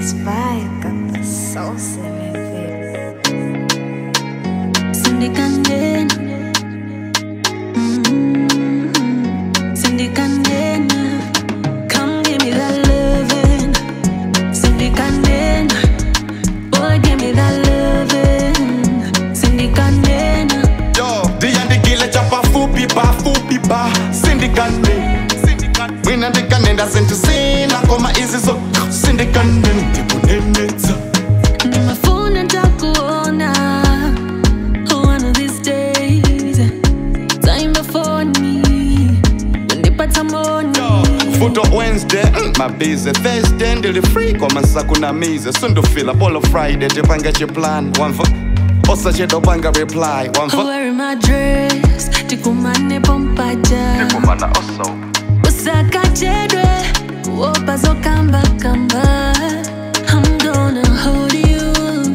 X5 got the sauce in it, baby. Sindikanena, Sindikanena, come give me that loving. Sindikanena, boy give me that loving. Sindikanena. Yo, ndiyandikile chapa fupi ba Sindikanena. Wina ndikanenda sentusina koma izizo Sindikanena ndikunenetsa. Nimefuna nitakuona one of these days. Time before me unipata moni. Futo Wednesday, my busy Thursday ndili free koma nsakunamize sundufila polo Friday tipanga chiplan one for osa chedopanga reply one for wearing my dress tikumane pompaja tikumana oso usaka chedwe kuopa zo kamba I'm gonna hold you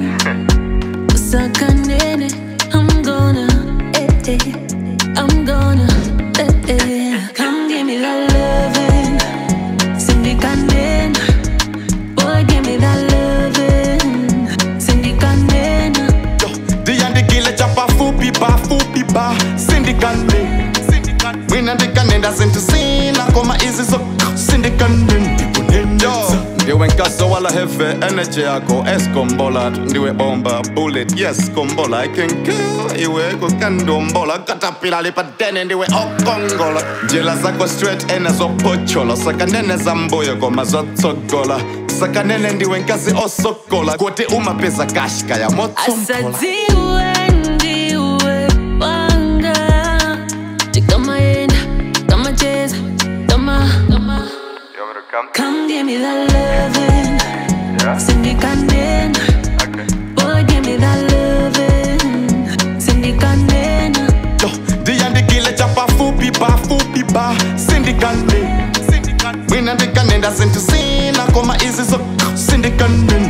usaka nene I'm gonna I'm gonna come give me that loving. Sindikanena, boy give me that loving. Sindikanena. ndiyandikile chapa fupi ba Sindikanena. Wina ndikanenda sentusina koma izizo Sindikanena ndikunenetsa. Ndiwe nkaso wala heavy energy yako eskombola ndiwe bomba bullet yes kombola I can kill iwe kukandombola katapila lipadene ndiwe okongola njela zako straight enezo pochola sakanene zambuyo koma zotsogola sakanene ndiwe nkasi osokola kote umapeza kashka ya motompola Asadiwe ndiwe wanga tikama yena kama cheza kama come give me that loving. Sindikanena, boy give me that loving. Sindikanena. ndiyandikile chapa fupi ba Sindikanena. Wina ndikanenda sentusina koma izizo Sindikanena.